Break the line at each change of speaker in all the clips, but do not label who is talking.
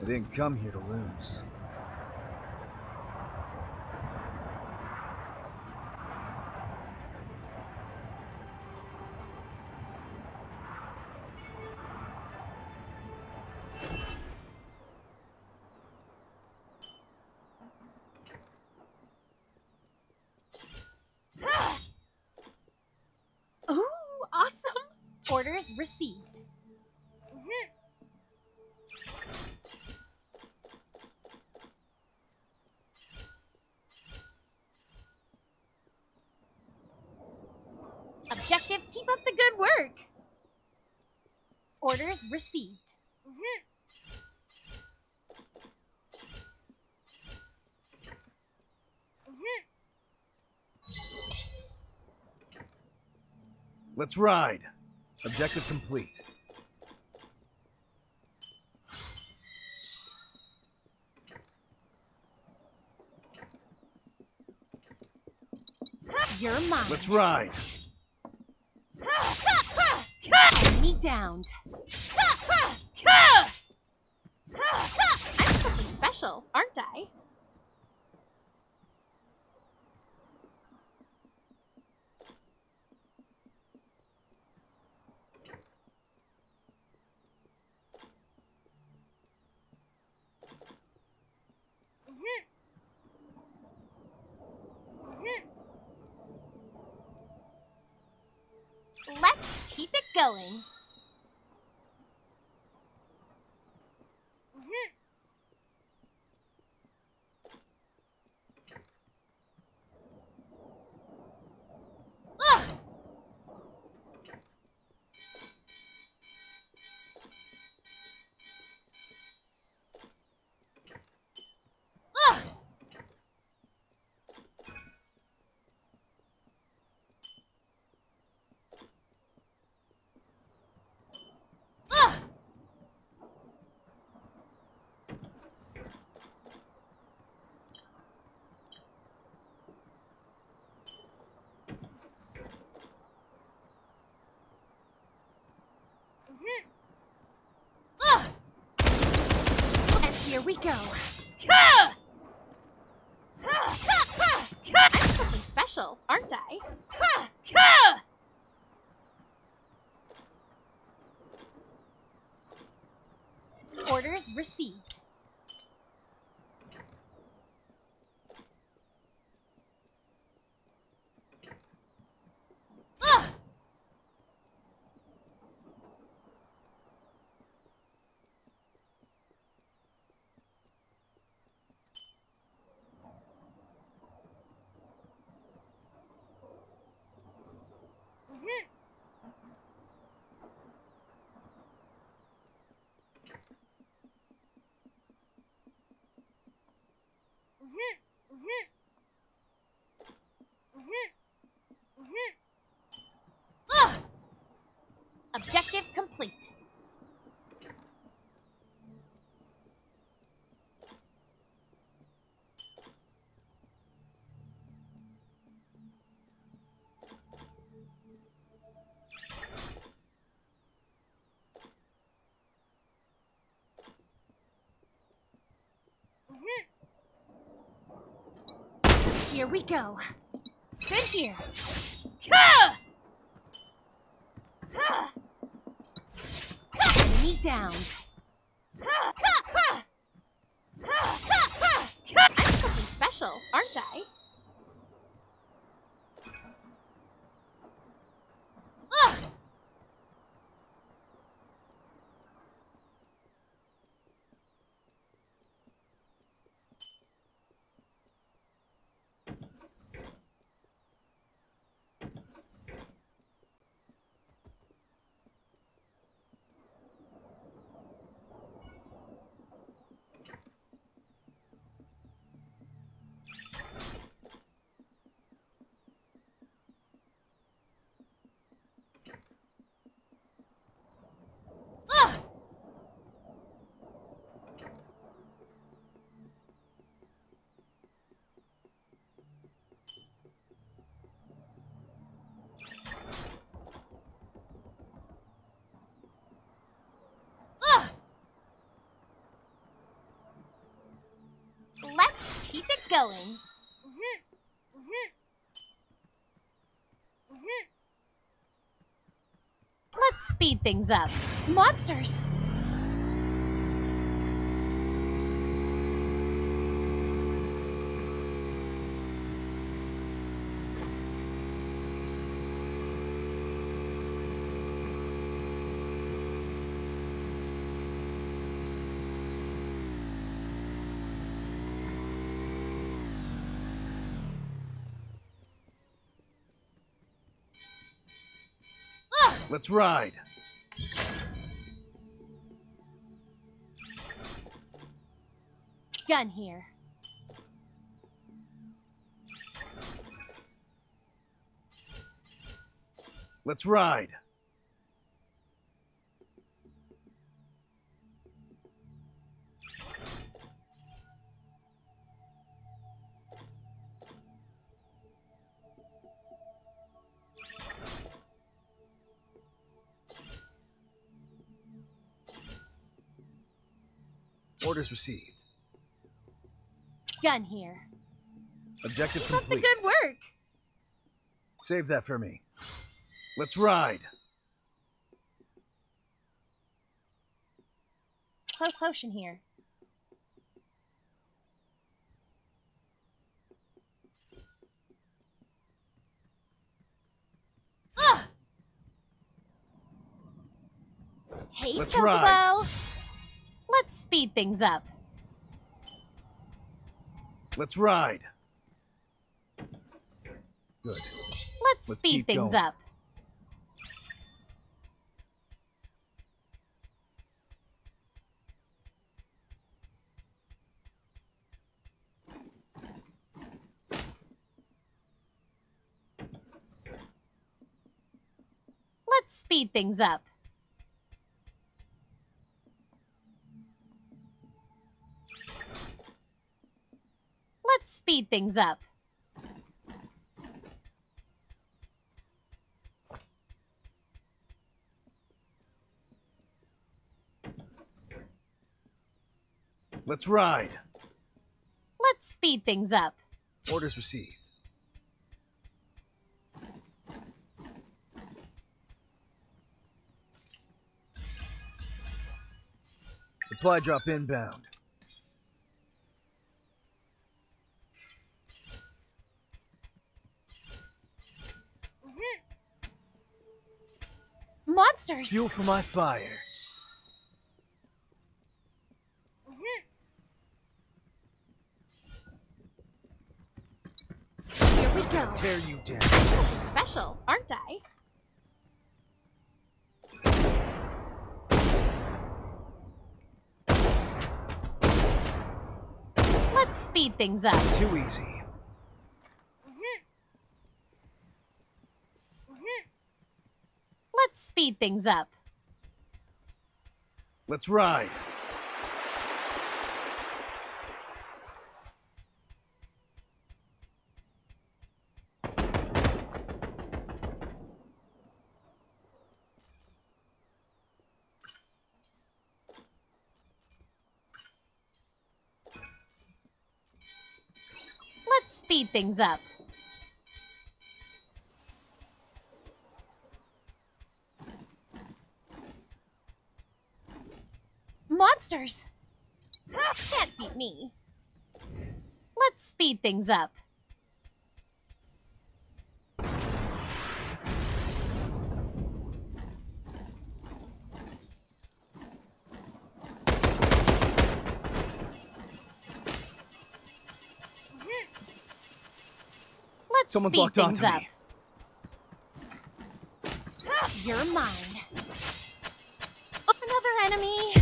didn't come here to lose.
Ooh, awesome! Orders received. Objective, keep up the good work. Orders received.
Let's ride. Objective complete.
You're mine.
Let's ride.
Enemy downed. I'm something special, aren't I? Let's keep it going. And here we go. I'm something special, aren't I? Orders received. Objective complete. Here we go. Good here. Enemy down. I'm something special, aren't I? going. Let's speed things up. Monsters!
Let's ride.
Gun here.
Let's ride. Orders received.
Gun here.
Objective
Keep up the
complete.
good work.
Save that for me. Let's ride.
Close potion here. Ugh! Hey,
Let's
Chocobo.
ride.
Let's speed things up.
Let's ride. Good.
Let's speed
keep
things
going.
up. Let's speed things up. Let's speed things up.
Let's ride.
Let's speed things up.
Orders received. Supply drop inbound.
Monsters!
Fuel for my fire.
Here we go.
Tear you down.
Something special, aren't I? Let's speed things up.
Too easy.
Let's speed things up.
Let's ride.
Let's speed things up. Monsters! Can't beat me. Let's speed things up. Let's
Someone's
speed
locked
things
onto
up.
me.
You're mine. Another enemy.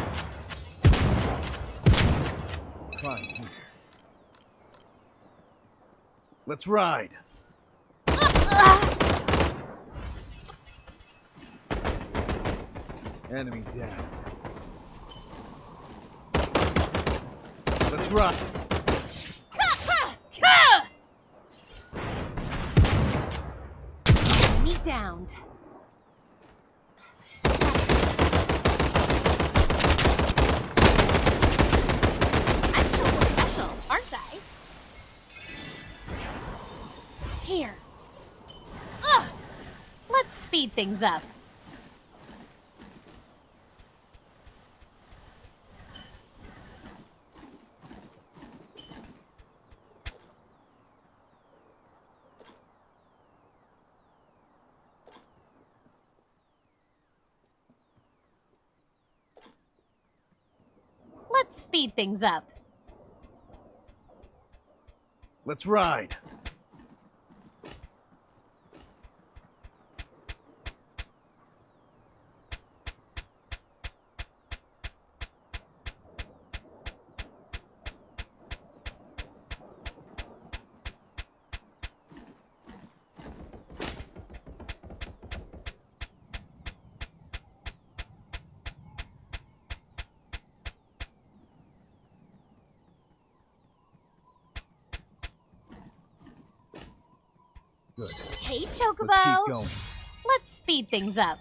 Climb here. Let's ride. Enemy down. Let's ride.
Enemy downed. I'm so special, aren't I? Here. Ugh! Let's speed things up. Let's speed things up.
Let's ride. Good.
Hey, Chocobo!
Let's keep going.
Let's speed things up.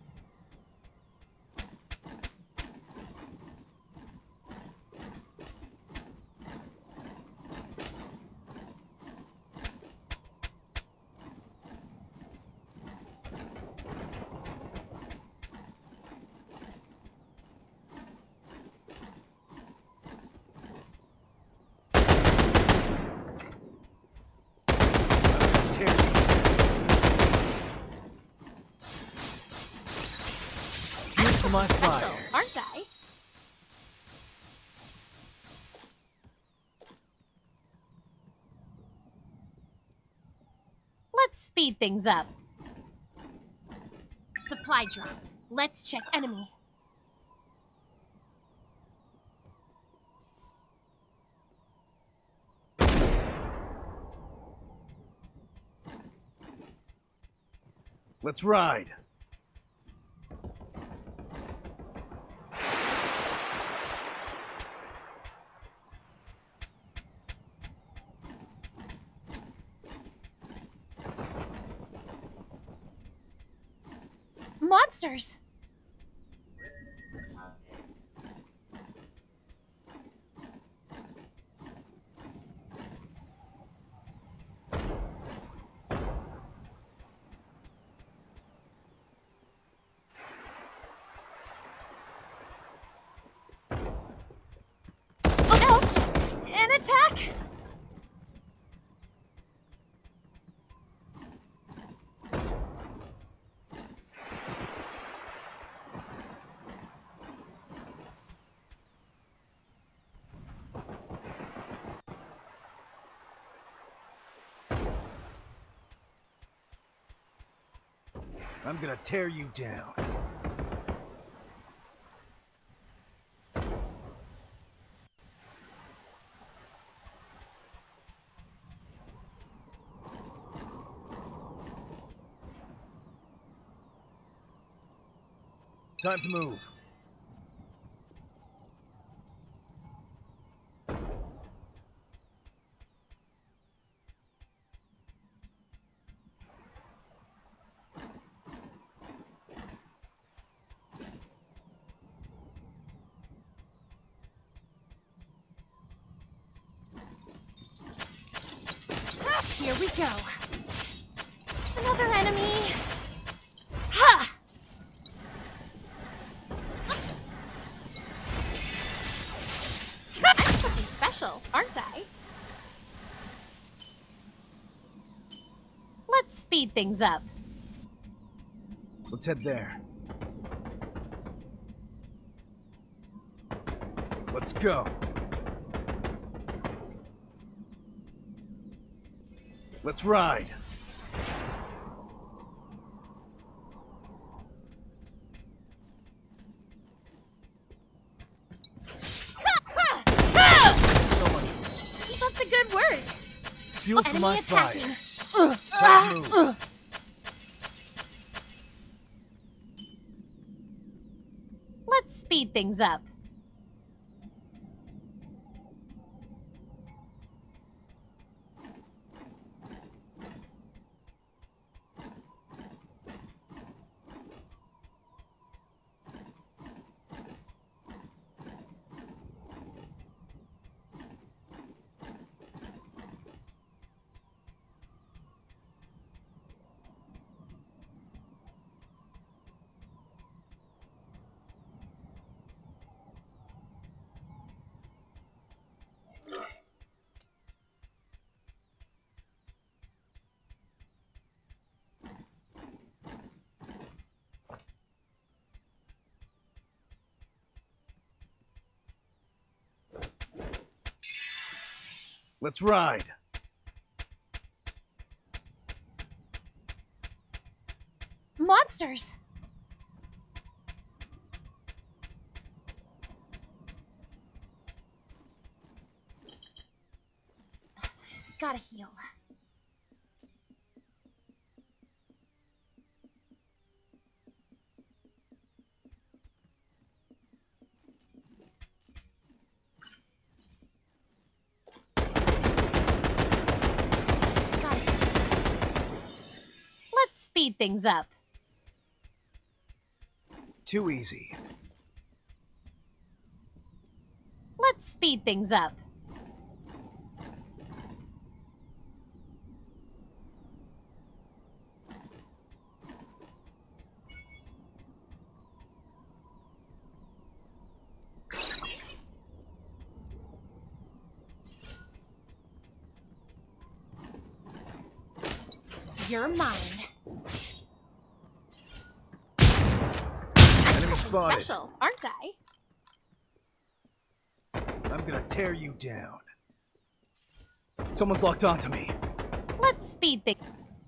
Tear you. Fuel for my
Special,
fire.
aren't I? Let's speed things up. Supply drop. Let's check enemy.
Let's ride.
Monsters! Ouch! An attack!
I'm gonna tear you down. Time to move.
Here we go. Another enemy. Ha! I'm something special, aren't I? Let's speed things up.
Let's head there. Let's go. Let's ride. So much.
Keep up the good work.
Fuel for my
Enemy
fire.
attacking.
Time to move.
Let's speed things up.
Let's ride.
Monsters! Gotta heal. Let's speed things up.
Too easy.
Let's speed things up. You're mine.
Enemy spotted.
Special, aren't I?
I'm gonna tear you down. Someone's locked onto me.
Let's speed things.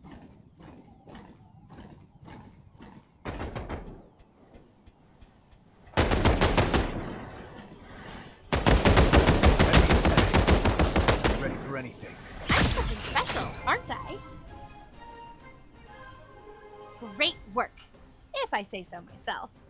Enemy attack. I'm ready for anything.
I'm something special, aren't I? Great work, if I say so myself.